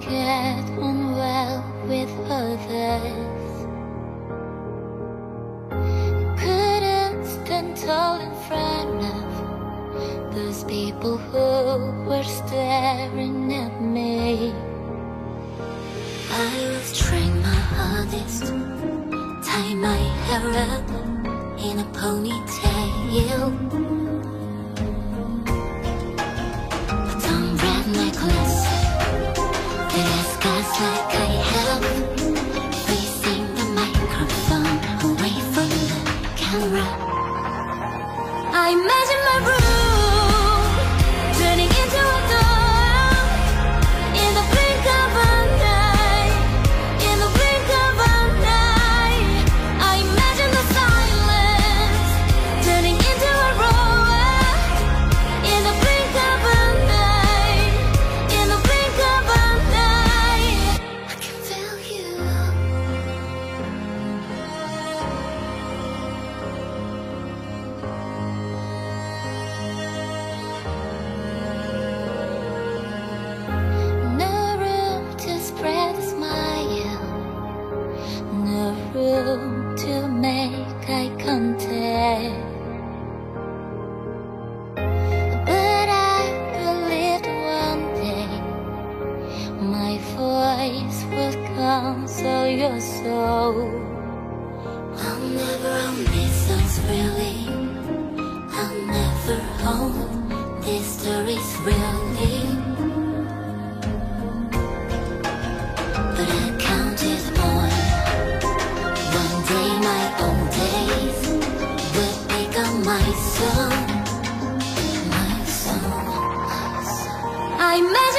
get on well with others. Couldn't stand tall in front of those people who were staring at me. I was trying my hardest, tie my hair up in a ponytail, put on red necklace, the disguise like I have, facing the microphone away from the camera. I imagine my room turning into a door in the blink of an eye, in the blink of an eye. I imagine the silence turning into a roar in the blink of an eye, in the blink of an eye. I can feel you. No room to spread a smile, no room to make eye contact. But I believed one day my voice would console your soul. I'll never own these songs really, I'll never own these stories really. But I counted on one day my own days would become my song, my song, my song. I imagine